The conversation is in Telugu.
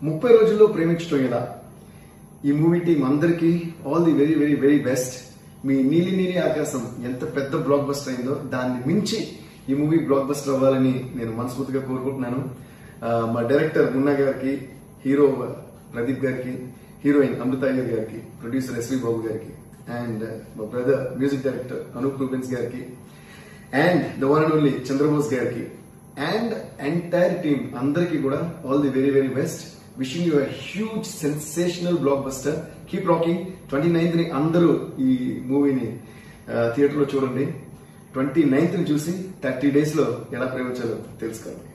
30 రోజుల్లో ప్రేమించడం ఎలా ఈ మూవీ టీం అందరికీ all the very very very best. మీ నీలి నీలి ఆకాశం ఎంత పెద్ద బ్లాక్ బస్టర్ అయిందో దాన్ని మించి ఈ మూవీ బ్లాక్ బస్టర్ అవ్వాలని నేను మనస్ఫూర్తిగా కోరుకుంటున్నాను. మా డైరెక్టర్ మున్నా గారికి, హీరో ప్రదీప్ గారికి, హీరోయిన్ అమృత గారికి, ప్రొడ్యూసర్ ఎస్వి బాబు గారికి, అండ్ మా brother music director Anup Rubens గారికి, and the one and only Chandrabose గారికి, అండ్ ఎంటైర్ టీమ్ అందరికీ కూడా all the very very best. Wishing you a huge sensational blockbuster. Keep rocking. 29th ని అందరూ ఈ మూవీని థియేటర్ లో చూడండి. 29th ని చూసి 30 days లో ఎలా ప్రేమించాలో తెలుసుకోండి.